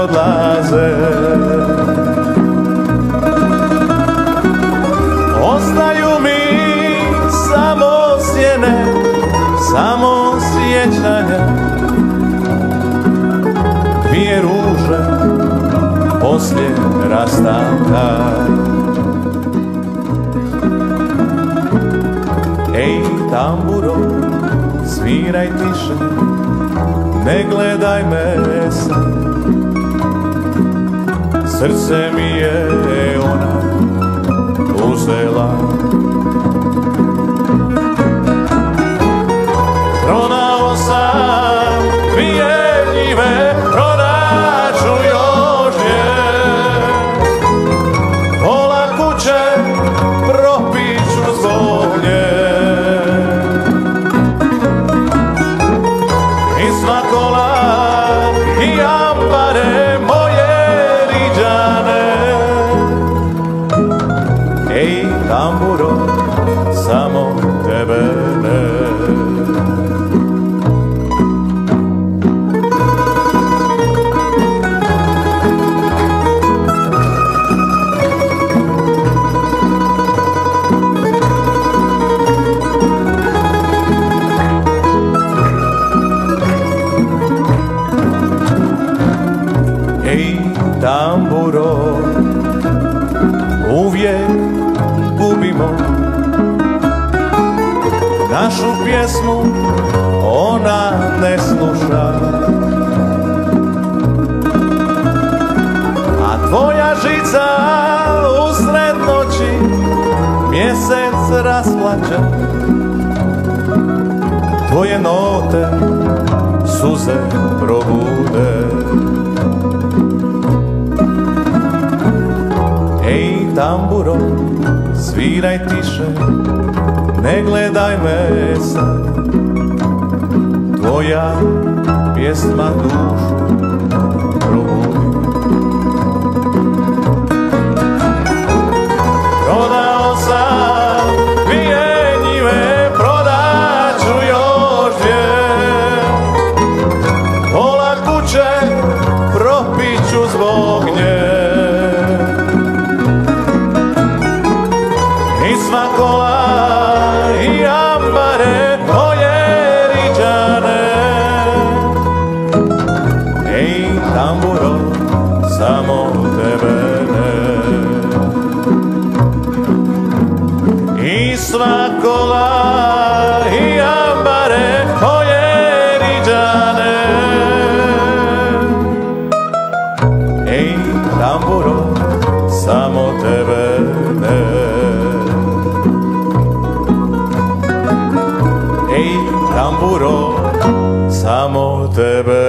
odlaze. Ostaju mi samo sjene, samo sjećanja, dvije ruže poslije rastanka. Ej, tamburo, sviraj tiše, ne gledaj me sad. Srce mi je ona uzela. Prodao sam dvije njive, prodaću još je. Pola kuće propiću zbog nje. I sva kola i ambare moje riđane. Ej, tamburo, samo tebe ne. Ej, tamburo, uvijek gubimo našu pjesmu, ona ne sluša. A tvoja žica usred noći mjesec rasplače. Tvoje note suze probude. Ej, tamburo, sviraj tiše, ne gledaj me sad. Tvoja pjesma dušu probudi. Prodao sam dvije njive, prodaću još dvije. Pola kuće propiću zbog nje. I sva kola i ambare moje riđane. Ej, tamburo, samo tebe ne. I sva kola i ambare moje riđane. Ej, tamburo, samo tebe ne. Ej, tamburo, samo tebe